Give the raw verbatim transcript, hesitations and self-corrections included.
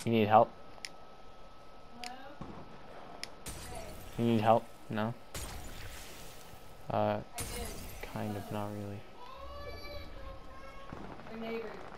You need help? Hello? Hey. You need help? No? Uh, I did. kind of, not really. Our neighbors.